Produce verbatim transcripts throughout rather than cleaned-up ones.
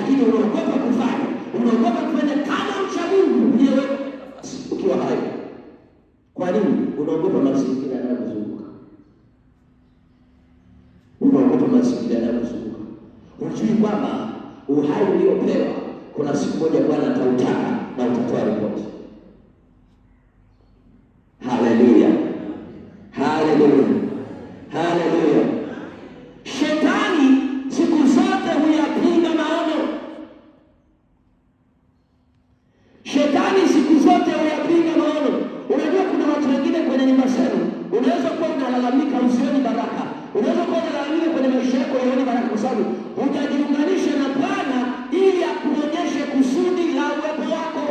lakini unaogopa kufanya. Unaogopa kufanya kama mcha Mungu mwenyewe ukiwa hai. Kwa nini? Unaogopa mazingira yanayokuzunguka. Unaogopa mazingira yanayokuzunguka. Unajui kwamba uhai uliopewa kuna siku moja Bwana atautaka na utatoa ripoti. Haleluya. Haleluya. Haleluya. Shetani siku zote huyapinga maono. Shetani siku zote huyapinga maono. Unajua kuna watu wengine kwenye nyumba zenu, unaweza kuwa unalalamika usioni baraka. Unaweza kuwa unalalamika kwenye maisha yako usioni baraka kwa sababu hujajiunganisha na Bwana ili akuonyeshe kusudi la uwepo wako.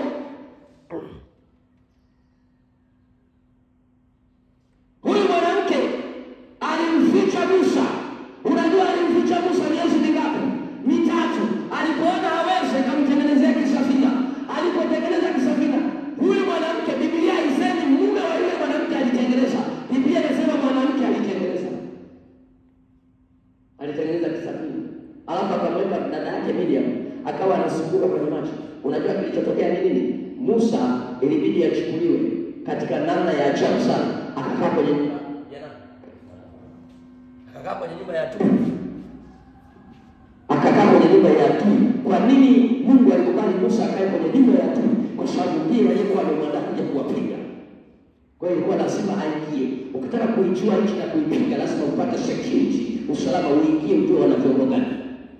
Huyu mwanamke alimficha Musa. Unajua alimficha Musa miezi mingapi? Mitatu. Alipoona hawezi akamtengenezea kisafina. Alipotengeneza kisafina, huyu mwanamke, Biblia haisemi mume wa yule mwanamke alitengeneza. Biblia inasema mwanamke alitengeneza. Alitengeneza kisafina. Alafu akamweka dada yake Miriam, akawa anasukuma kwenye maji. Unajua kilichotokea ni nini? Musa ilibidi achukuliwe katika namna ya ajabu sana. Akakaa kwenye nyumba ya nani? Akakaa kwenye nyumba ya tui. Akakaa kwenye nyumba ya tui. Kwa nini Mungu alikubali Musa akae kwenye nyumba ya tui? Kwa sababu ndiye aliyekuwa amemwandaa kuja kuwapiga. Kwa hiyo ilikuwa lazima aingie. Ukitaka kuijua nchi na kuipiga lazima upate security, usalama, uingie ujue wanavyoongo gani.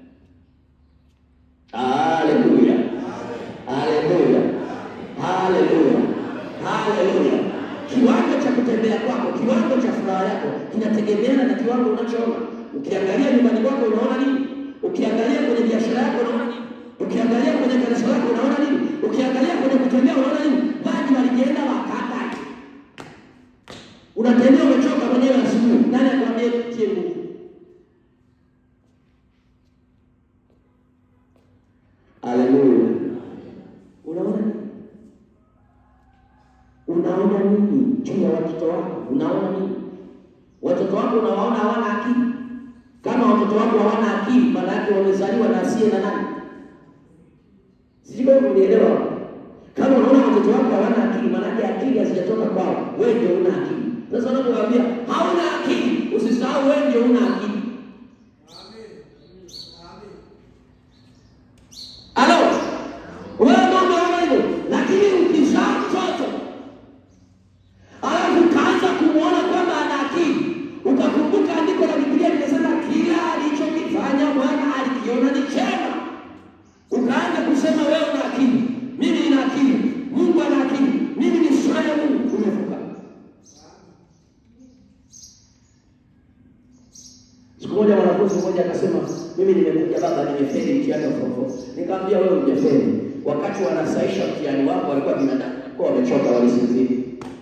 Haleluya. Haleluya. Haleluya. Haleluya. Kiwango cha kutembea kwako, kiwango cha furaha yako kinategemeana na kiwango unachoona. Ukiangalia nyumbani kwako unaona nini? Ukiangalia kwenye biashara yako unaona nini? Ukiangalia kwenye kanisa lako unaona nini? Ukiangalia kwenye kutembea unaona nini? Maji walienda wakata. Unatembea umechoka mwenyewe asubuhi. Nani akwambia tie nguvu? Haleluya. Unaona nini? Unaona nini juu ya watoto wako? Unaona nini? Watoto wako unawaona hawana akili? Kama watoto wako hawana akili, maana yake wamezaliwa na asiye na nani? Sijui unielewa. Kama unaona watoto wako hawana akili, maana yake akili hazijatoka kwao. Wewe ndio una akili. Sasa unapowaambia hauna akili, usisahau wewe ndio una akili. Amen. Amen. Alo. Wewe ndio unaona hivyo, lakini ukizaa mtoto alafu kaanza kumuona kwamba ana akili, ukakumbuka andiko la Biblia linasema kila alichokifanya Bwana alikiona ni chema. Ukaanza kusema wewe una akili, mimi nina akili, Mungu ana akili, mimi ni sura ya Mungu. Umevuka. Siku moja mwanafunzi mmoja akasema, mimi nimekuja baba, nimefeli mtihani wa form four. Nikamwambia wewe hujafeli. Wakati wanasaisha mtihani wako walikuwa binadamu, kwa wamechoka, walisinzia.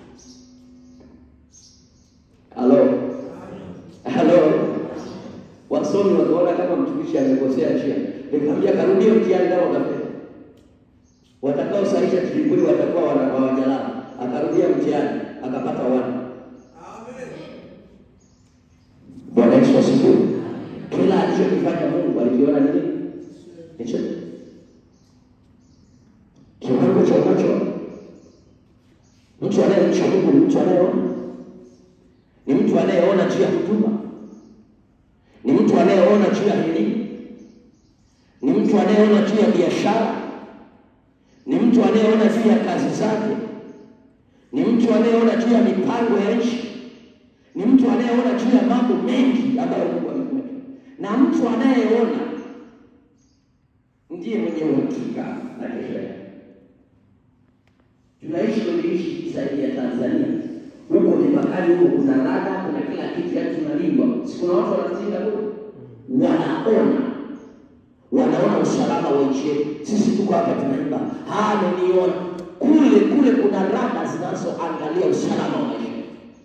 Halo. Halo. Wasomi wakaona kama mtumishi amekosea njia. Nikamwambia karudie mtihani kama utafeli. Watakao sahihisha tripoli watakuwa wanawajalala. Akarudia mtihani, akapata wana. Amen. Bwana Yesu asifiwe. Kila alichokifanya Mungu alikiona nini? Nicho. Kiwango cha macho. Mtu anayemcha Mungu ni mtu anayeona. Ni mtu anayeona juu ya huduma. Ni mtu anayeona juu ya elimu. Ni mtu anayeona juu ya biashara. Ni mtu anayeona juu ya kazi zake. Ni mtu anayeona juu ya mipango ya nchi. Ni mtu anayeona juu ya mambo mengi ambayo Mungu amemweka. Na mtu anayeona ndiye mwenye uhakika na kesho. Tunaishi kwenye nchi zaidi ya Tanzania. Huko ni makali, huko kuna ladha, kuna kila kitu, ya tunalindwa. Si kuna watu wanazinga huko? Wanaona. Wanaona usalama wa nchi. Sisi tuko hapa tunaimba, ameniona. Kule kule kuna rada zinazoangalia usalama wa nchi.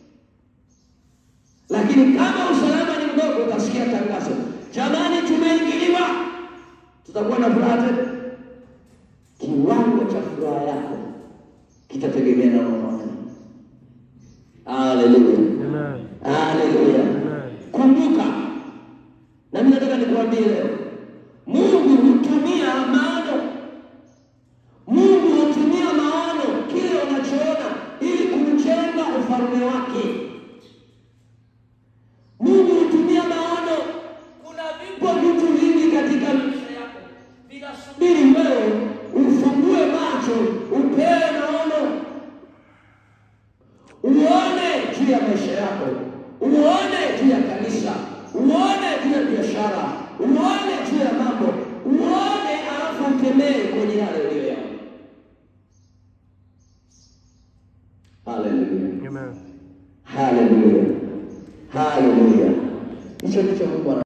Lakini kama usalama ni mdogo, utasikia tangazo, jamani tumeingiliwa. Tutakuwa na furaha tena. Kiwango cha furaha yako kitategemea na maono. Haleluya. Amen. Haleluya. Kumbuka, na mimi nataka nikwambie leo, Mungu hutumia uone juu ya maisha yako, uone juu ya kanisa, uone juu ya biashara, uone juu ya mambo, uone alafu ukemee kwenye yale uliyoyaona. Hallelujah. Amen. Hallelujah. Hallelujah. Hicho ndicho Mungu